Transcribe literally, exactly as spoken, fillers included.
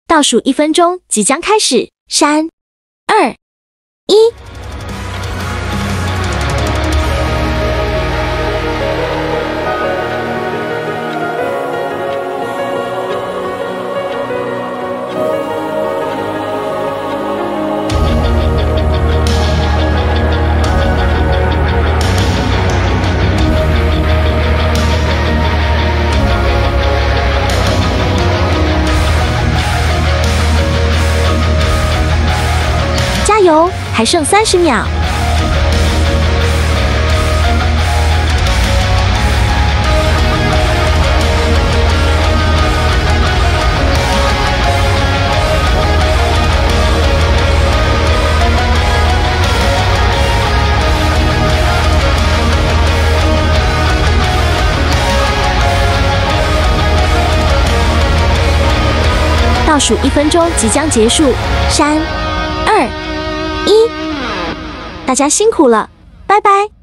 倒数一分钟即将开始，三、二、一。加油，还剩三十秒。倒数一分钟即将结束，三、二、一，大家辛苦了，拜拜。